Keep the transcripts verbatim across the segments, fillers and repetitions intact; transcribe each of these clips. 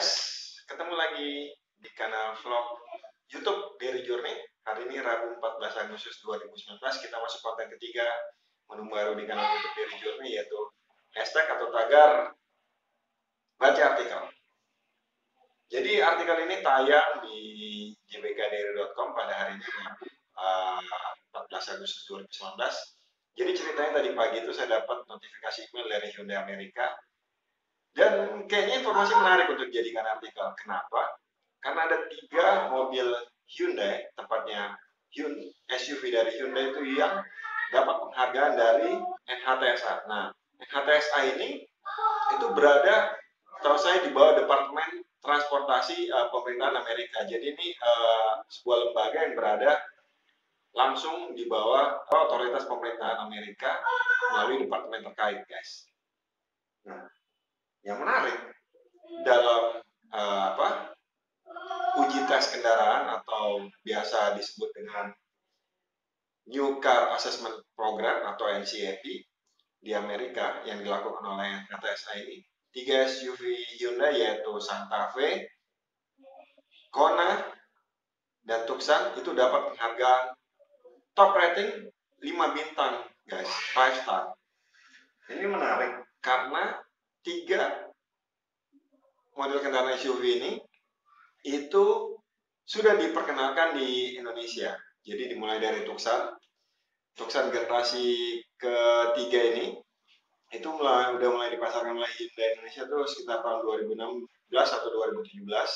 guys, ketemu lagi di kanal vlog YouTube Daily Journey. Hari ini Rabu empat belas Agustus dua ribu sembilan belas, kita masuk konten ketiga menu baru di kanal YouTube Daily Journey, yaitu hashtag atau tagar baca artikel. Jadi artikel ini tayang di j b k daily dot com pada hari ini uh, empat belas Agustus dua ribu sembilan belas. Jadi ceritanya tadi pagi itu saya dapat notifikasi email dari Hyundai Amerika. Dan kayaknya informasi menarik untuk dijadikan artikel. Kenapa? Karena ada tiga mobil Hyundai, tepatnya S U V dari Hyundai itu yang dapat penghargaan dari N H T S A. Nah, N H T S A ini itu berada, tahu saya, di bawah Departemen Transportasi uh, Pemerintahan Amerika. Jadi ini uh, sebuah lembaga yang berada langsung di bawah otoritas pemerintahan Amerika melalui departemen terkait, guys. Nah, yang menarik dalam uh, apa uji tes kendaraan atau biasa disebut dengan New Car Assessment Program atau N C A P di Amerika yang dilakukan oleh N H T S A ini, tiga S U V Hyundai yaitu Santa Fe, Kona, dan Tucson itu dapat penghargaan top rating lima bintang, guys, five star. Ini menarik karena tiga model kendaraan S U V ini itu sudah diperkenalkan di Indonesia. Jadi dimulai dari Tucson, Tucson generasi ketiga ini itu mulai udah mulai dipasarkan oleh Hyundai Indonesia tuh sekitar tahun dua ribu enam belas atau dua ribu tujuh belas.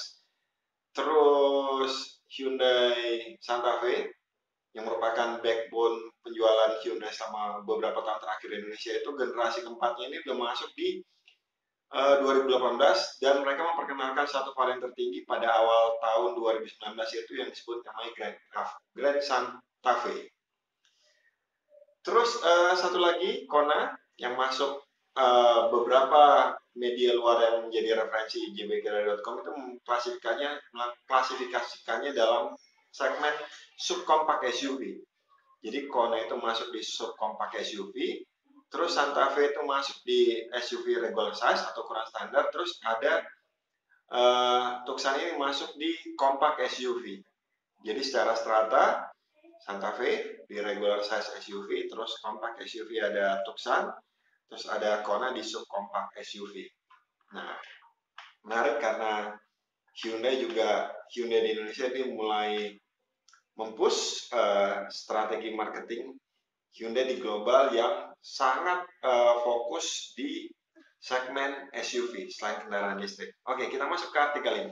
Terus Hyundai Santa Fe yang merupakan backbone penjualan Hyundai selama beberapa tahun terakhir di Indonesia itu generasi keempatnya ini udah masuk di Uh, dua ribu delapan belas, dan mereka memperkenalkan satu varian tertinggi pada awal tahun dua ribu sembilan belas, yaitu yang disebut namanya Grand, Grand Santa Fe. Terus uh, satu lagi Kona yang masuk uh, beberapa media luar yang menjadi referensi j b k daily dot com itu mengklasifikasikannya klasifikasikannya dalam segmen subcompact S U V. Jadi Kona itu masuk di subcompact S U V. Terus Santa Fe itu masuk di S U V regular size atau ukuran standar. Terus ada uh, Tucson ini masuk di compact S U V. Jadi secara strata Santa Fe di regular size S U V, terus compact S U V ada Tucson, terus ada Kona di subcompact S U V. Nah, menarik karena Hyundai juga Hyundai di Indonesia ini mulai mempush uh, strategi marketing Hyundai di global yang sangat uh, fokus di segmen S U V selain kendaraan listrik. Oke, kita masuk ke artikel ini.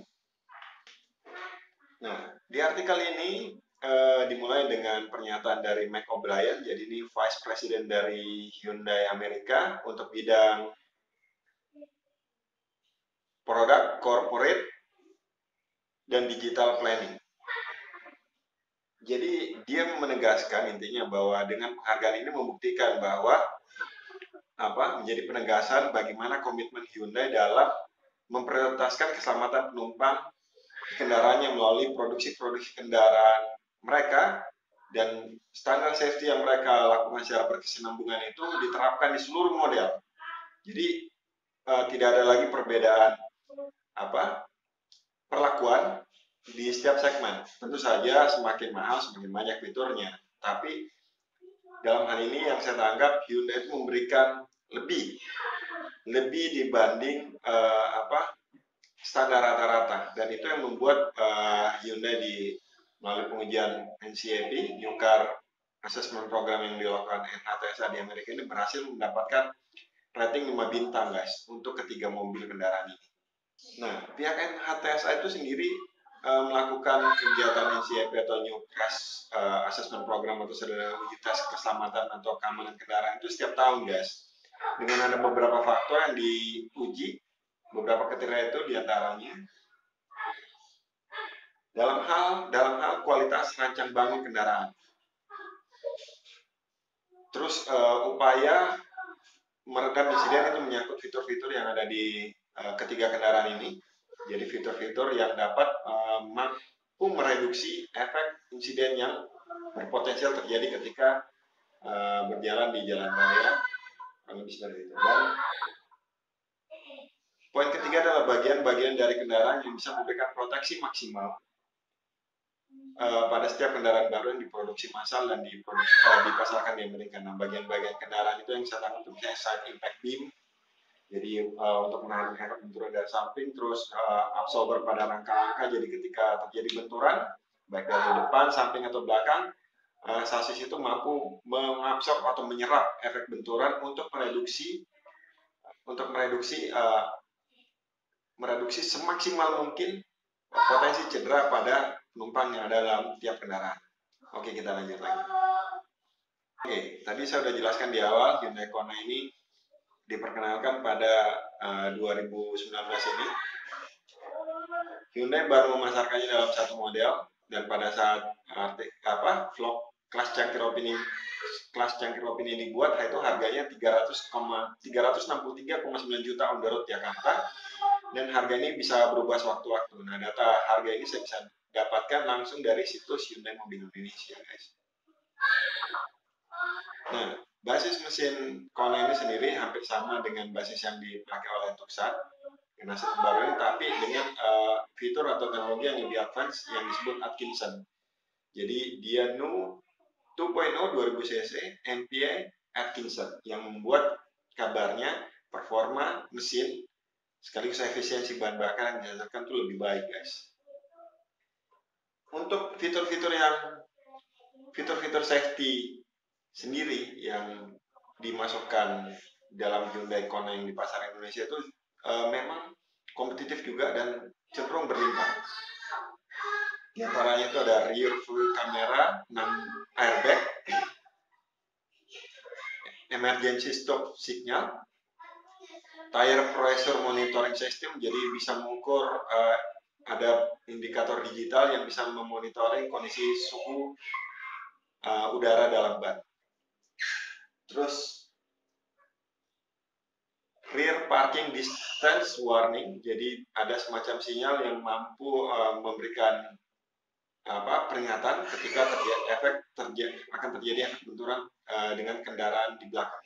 Nah, di artikel ini uh, dimulai dengan pernyataan dari Mac O'Brien. Jadi ini Vice President dari Hyundai Amerika untuk bidang produk, corporate, dan digital planning. Jadi dia menegaskan intinya bahwa dengan penghargaan ini membuktikan bahwa apa menjadi penegasan bagaimana komitmen Hyundai dalam memprioritaskan keselamatan penumpang kendaraannya melalui produksi-produksi kendaraan mereka, dan standar safety yang mereka lakukan secara berkesinambungan itu diterapkan di seluruh model. Jadi uh, tidak ada lagi perbedaan apa perlakuan di setiap segmen. Tentu saja semakin mahal semakin banyak fiturnya, tapi dalam hal ini yang saya tangkap Hyundai itu memberikan lebih lebih dibanding uh, apa standar rata-rata, dan itu yang membuat uh, Hyundai di melalui pengujian N C A P New Car Assessment Program yang dilakukan N H T S A di Amerika ini berhasil mendapatkan rating lima bintang, guys, untuk ketiga mobil kendaraan ini. Nah, pihak N H T S A itu sendiri melakukan kegiatan N C A P atau New Crash uh, Assessment Program atau sederhana uji tes keselamatan atau keamanan kendaraan itu setiap tahun, guys. Dengan ada beberapa faktor yang diuji, beberapa kriteria itu diantaranya dalam hal dalam hal kualitas rancang bangun kendaraan. Terus uh, upaya meredam insiden itu menyangkut fitur-fitur yang ada di uh, ketiga kendaraan ini. Jadi fitur-fitur yang dapat uh, mampu mereduksi efek insiden yang berpotensial terjadi ketika uh, berjalan di jalan raya, lebih seperti itu. Dan poin ketiga adalah bagian-bagian dari kendaraan yang bisa memberikan proteksi maksimal uh, pada setiap kendaraan baru yang diproduksi massal dan uh, dipasarkan di Amerika. Nah, bagian-bagian kendaraan itu yang saya tangkap misalnya side impact beam, jadi uh, untuk menahan efek benturan dari samping, terus uh, absorber pada rangka-rangka, jadi ketika terjadi benturan, baik dari depan, samping, atau belakang, uh, sasis itu mampu mengabsorb atau menyerap efek benturan untuk mereduksi untuk mereduksi uh, mereduksi semaksimal mungkin potensi cedera pada penumpang yang ada dalam tiap kendaraan. Oke, kita lanjut lagi. Oke, tadi saya sudah jelaskan di awal, Hyundai Kona ini diperkenalkan pada uh, dua ribu sembilan belas ini. Hyundai baru memasarkannya dalam satu model, dan pada saat artik apa vlog kelas cangkir opini kelas cangkir opini dibuat, itu harganya tiga ratus enam puluh tiga koma sembilan juta on the road Jakarta, dan harga ini bisa berubah sewaktu-waktu. Nah, data harga ini saya bisa dapatkan langsung dari situs Hyundai Mobil Indonesia, guys. Nah, basis mesin Kona ini sendiri hampir sama dengan basis yang dipakai oleh Tucson generasi terbaru ini, tapi dengan uh, fitur atau teknologi yang lebih advance yang disebut Atkinson. Jadi dia Nu dua titik nol dua ribu cc M P I Atkinson yang membuat kabarnya performa mesin sekaligus efisiensi bahan bakar yang dihasilkan itu lebih baik, guys. Untuk fitur-fitur yang fitur-fitur safety sendiri yang dimasukkan dalam Hyundai Kona yang di pasar Indonesia itu uh, memang kompetitif juga dan cenderung berlimpah. Di antaranya itu ada rear view camera, enam airbag, emergency stop signal, tire pressure monitoring system, jadi bisa mengukur uh, ada indikator digital yang bisa memonitoring kondisi suhu uh, udara dalam ban. Terus rear parking distance warning, jadi ada semacam sinyal yang mampu uh, memberikan apa peringatan ketika terjadi efek terjadi akan terjadi efek benturan uh, dengan kendaraan di belakang.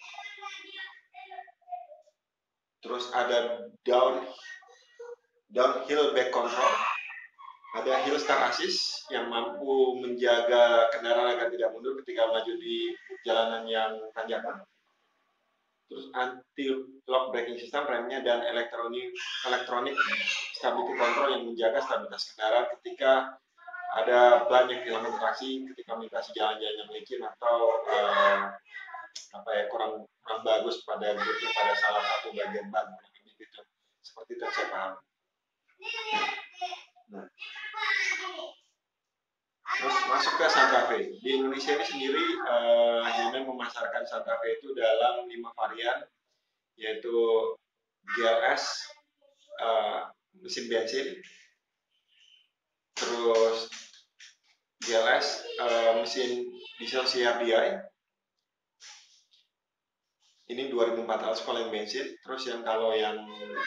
Terus ada down downhill back control, ada hill start assist yang mampu menjaga kendaraan agar tidak mundur ketika melaju di jalanan yang tanjakan. Terus anti lock braking system, remnya, dan elektronik elektronik stability control yang menjaga stabilitas kendaraan ketika ada banyak kehilangan traksi ketika melintasi jalan-jalan yang licin atau uh, apa ya kurang kurang bagus pada gripnya pada salah satu bagian ban gitu. Seperti itu saya paham. Nah, terus masuk ke Santa Fe. Di Indonesia ini sendiri uh, Hyundai memasarkan Santa Fe itu dalam lima varian, yaitu G L S uh, mesin bensin, terus G L S uh, mesin diesel C R D I, ini dua ribu empat ratus kalau yang bensin. Terus yang kalau yang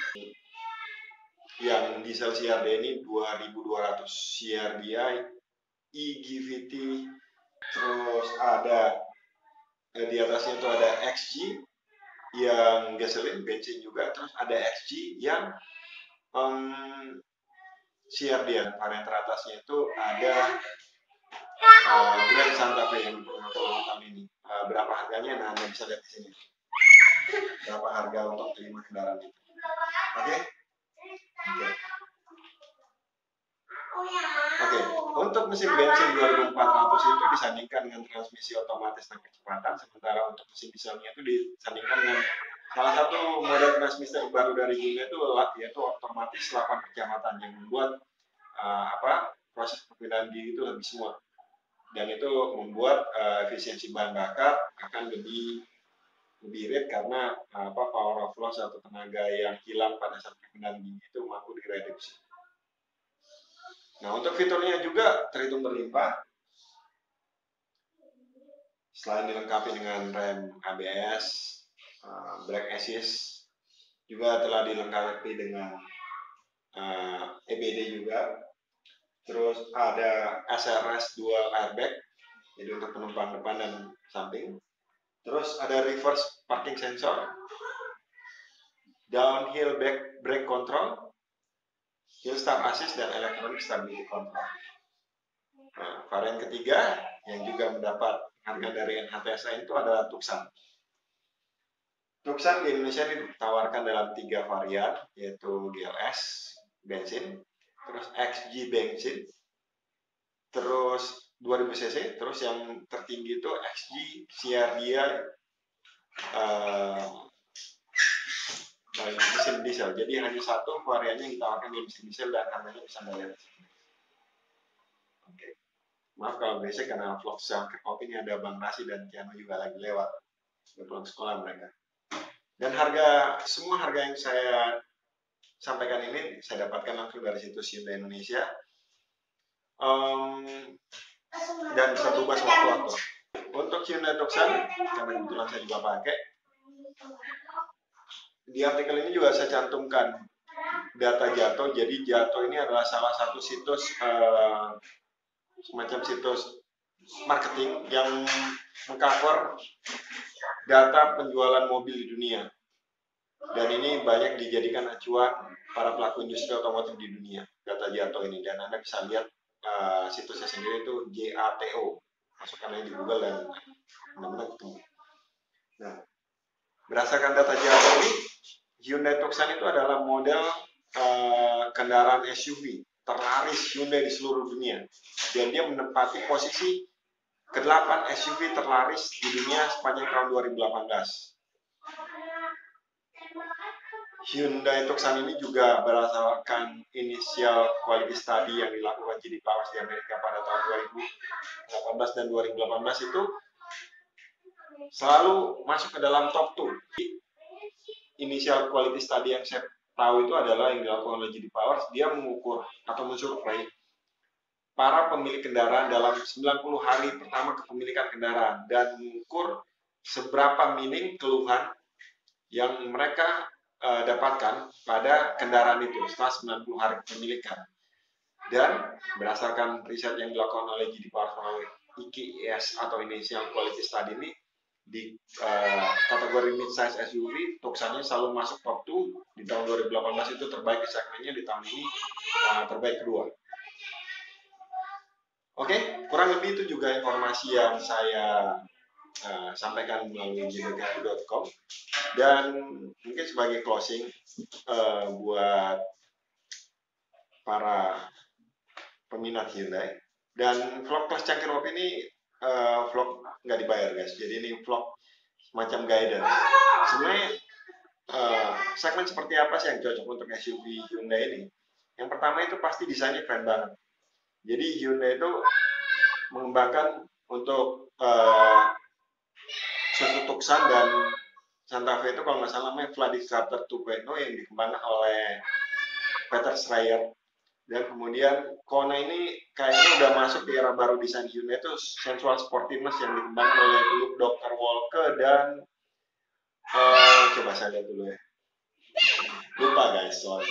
yang diesel C R D I ini dua ribu dua ratus C R D I E G V T. Terus ada eh, di atasnya itu ada X G yang gasoline bensin juga. Terus ada X G yang um, C R D I. Varian teratasnya itu ada uh, Grand Santa Fe yang diperkenalkan tahun ini. Uh, berapa harganya? Nah, Anda bisa lihat di sini. Berapa harga untuk kelima kendaraan itu. Oke? Okay? Oke. Okay. Oke, okay. Untuk mesin bensin dua ribu empat ratus itu disandingkan dengan transmisi otomatis dan kecepatan, sementara untuk mesin dieselnya itu disandingkan dengan salah satu model transmisi terbaru dari Hyundai itu yaitu otomatis delapan kecepatan yang membuat uh, apa proses perpindahan diri itu lebih smooth, dan itu membuat uh, efisiensi bahan bakar akan lebih lebih irit karena uh, apa power of loss atau tenaga yang hilang pada saat perpindahan diri itu mampu direduksi. Nah, untuk fiturnya juga terhitung berlimpah. Selain dilengkapi dengan rem A B S, uh, brake assist, juga telah dilengkapi dengan uh, E B D juga. Terus ada S R S dual airbag, jadi untuk penumpang depan dan samping. Terus ada reverse parking sensor, downhill back brake control, Hill Start Assist dan Electronic Stability Control. Nah, varian ketiga yang juga mendapat harga dari N H T S A itu adalah Tucson. Tucson di Indonesia ini ditawarkan dalam tiga varian, yaitu G L S bensin, terus X G bensin, terus dua ribu cc, terus yang tertinggi itu X G Sierra uh, mesin diesel. Jadi hanya satu variannya yang ditawarkan di mesin diesel dan harganya bisa Anda lihat. Oke. Maaf kalau berisik karena vlog Sangkir Kopi ini ada Bang Nasi dan Tiano juga lagi lewat. Udah pulang sekolah mereka. Dan harga, semua harga yang saya sampaikan ini saya dapatkan langsung dari situs Hyundai Indonesia. Um, dan bisa berubah sewaktu-waktu. Untuk Hyundai Tucson, karena kebetulan saya juga pakai, di artikel ini juga saya cantumkan data Jato. Jadi Jato ini adalah salah satu situs uh, semacam situs marketing yang mengcover data penjualan mobil di dunia. Dan ini banyak dijadikan acuan para pelaku industri otomotif di dunia, data Jato ini. Dan Anda bisa lihat uh, situsnya sendiri itu J A T O. Masukkan aja di Google dan benar-benar ketemu. Nah, berdasarkan data Jato ini, Hyundai Tucson itu adalah model uh, kendaraan S U V terlaris Hyundai di seluruh dunia. Dan dia menempati posisi kedelapan S U V terlaris di dunia sepanjang tahun dua ribu delapan belas. Hyundai Tucson ini juga berdasarkan initial quality study yang dilakukan J D Powers di Amerika pada tahun dua ribu delapan belas dan dua ribu delapan belas itu selalu masuk ke dalam top dua. Initial quality study yang saya tahu itu adalah yang dilakukan oleh J D Powers. Dia mengukur atau mensurvei para pemilik kendaraan dalam sembilan puluh hari pertama kepemilikan kendaraan dan mengukur seberapa minim keluhan yang mereka uh, dapatkan pada kendaraan itu setelah sembilan puluh hari kepemilikan. Dan berdasarkan riset yang dilakukan oleh J D Powers melalui I Q I S atau Initial Quality Study ini, di uh, kategori mid-size S U V, Tucsonnya selalu masuk top dua. Di tahun dua ribu delapan belas itu terbaik di segmennya, di tahun ini uh, terbaik kedua. Oke, okay, kurang lebih itu juga informasi yang saya uh, sampaikan melalui j b k r dot com. Dan mungkin sebagai closing uh, buat para peminat Hyundai, dan vlog kelas cangkir kopi ini uh, vlog nggak dibayar guys, jadi ini vlog semacam guidance. Sebenarnya uh, segmen seperti apa sih yang cocok untuk S U V Hyundai ini? Yang pertama itu pasti desainnya keren banget. Jadi Hyundai itu mengembangkan untuk uh, Suzuki Tucson dan Santa Fe itu kalau nggak salah namanya Fladiscraper dua titik nol yang dikembangkan oleh Peter Schreier. Dan kemudian Kona ini kayaknya udah masuk di era baru desain Hyundai itu sensual sportiness yang dikembangkan oleh Luke dokter Wolke dan uh, coba saya lihat dulu ya. Lupa guys soalnya.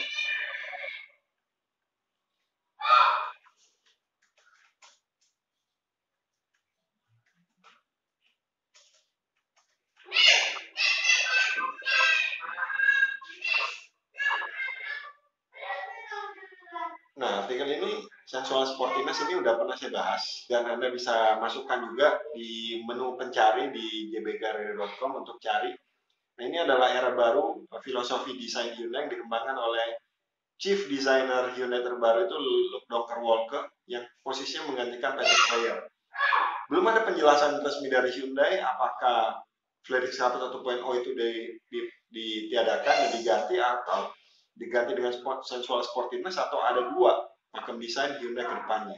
Nah, artikel ini sensual sportiness ini udah pernah saya bahas dan Anda bisa masukkan juga di menu pencari di j b k r dot com untuk cari. Nah, ini adalah era baru filosofi desain Hyundai yang dikembangkan oleh Chief Designer Hyundai terbaru itu Luke dokter Wolke yang posisinya menggantikan Peter Schreier. Belum ada penjelasan resmi dari Hyundai apakah Fladiscraper satu titik nol itu di, di, ditiadakan dan diganti atau diganti dengan sport, sensual sportiness atau ada dua akan desain Hyundai ke depannya.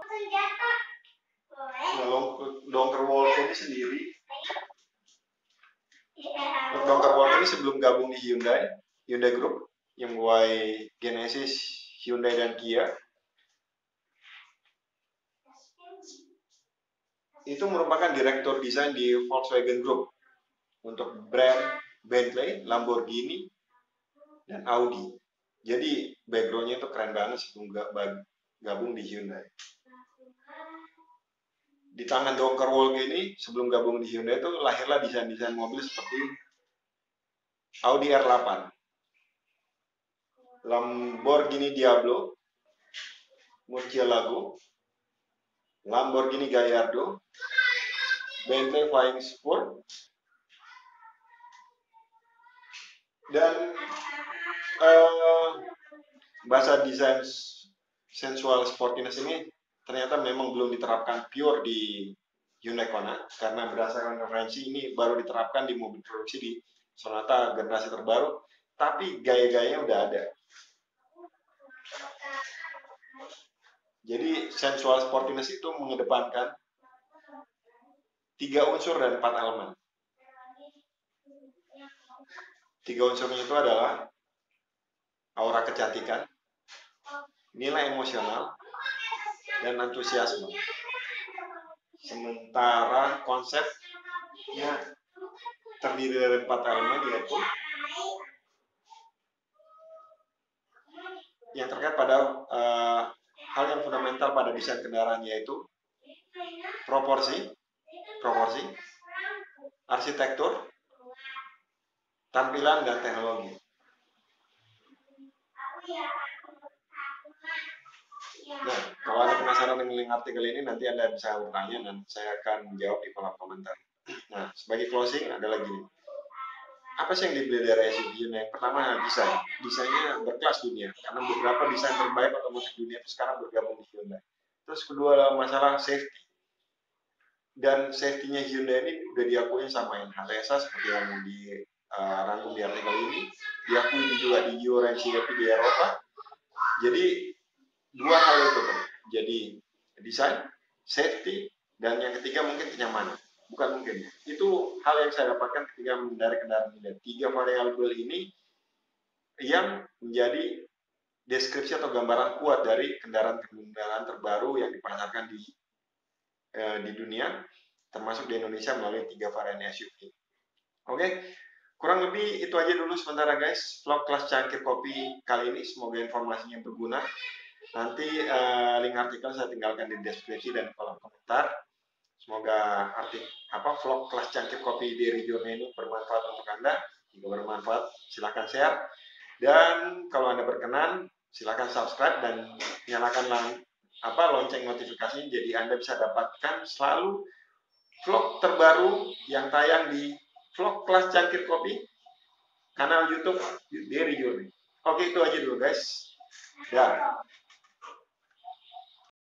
Nah, dokter Wolke ini sendiri, dokter Wolke ini sebelum gabung di Hyundai, Hyundai Group yang mulai Genesis, Hyundai dan Kia, itu merupakan direktur desain di Volkswagen Group untuk brand Bentley, Lamborghini, dan Audi. Jadi backgroundnya itu keren banget sebelum gabung di Hyundai. Di tangan dokter Wolke ini sebelum gabung di Hyundai itu lahirlah desain-desain mobil seperti Audi R delapan. Lamborghini Diablo, Murcielago, Lamborghini Gallardo, Bentley Flying Spur, dan uh, bahasa desain sensual sportiness ini ternyata memang belum diterapkan pure di Hyundai Kona, karena berdasarkan referensi ini baru diterapkan di mobil produksi di Sonata generasi terbaru, tapi gaya-gayanya udah ada. Jadi sensual sportiness itu mengedepankan tiga unsur dan empat elemen. Tiga unsurnya itu adalah aura kecantikan, nilai emosional, dan antusiasme. Sementara konsepnya terdiri dari empat elemen, yaitu yang terkait pada uh, hal yang fundamental pada desain kendaraan, yaitu proporsi, proporsi, arsitektur, tampilan, dan teknologi. Nah, kalau Anda penasaran dengan link artikel ini, nanti Anda bisa bertanya dan saya akan jawab di kolom komentar. Nah, sebagai closing adalah gini. Apa sih yang dibeli dari S U V Hyundai? Yang pertama, desain. Desainnya berkelas dunia, karena beberapa desain terbaik otomotif dunia itu sekarang bergabung di Hyundai. Terus kedua adalah masalah safety. Dan safety-nya Hyundai ini udah diakui sama N H T S A seperti yang dirangkum uh, di artikel ini. Diakui juga di Euro N C A P di Eropa. Jadi dua hal itu kan. Jadi desain, safety, dan yang ketiga mungkin kenyamanan. Bukan mungkin. Itu hal yang saya dapatkan ketika mengendarai kendaraan Hyundai. Tiga variabel ini yang menjadi deskripsi atau gambaran kuat dari kendaraan-kendaraan terbaru yang dipasarkan di eh, di dunia, termasuk di Indonesia melalui tiga varian S U V. Oke, kurang lebih itu aja dulu sementara guys, vlog kelas cangkir kopi kali ini. Semoga informasinya berguna. Nanti uh, link artikel saya tinggalkan di deskripsi dan kolom komentar. Semoga arti apa vlog kelas cangkir kopi dari Journey ini bermanfaat untuk Anda. Jika bermanfaat, silahkan share. Dan kalau Anda berkenan, silahkan subscribe dan nyalakan apa lonceng notifikasinya, jadi Anda bisa dapatkan selalu vlog terbaru yang tayang di vlog kelas cangkir kopi kanal YouTube dari Journey. Oke, itu aja dulu guys. Dah.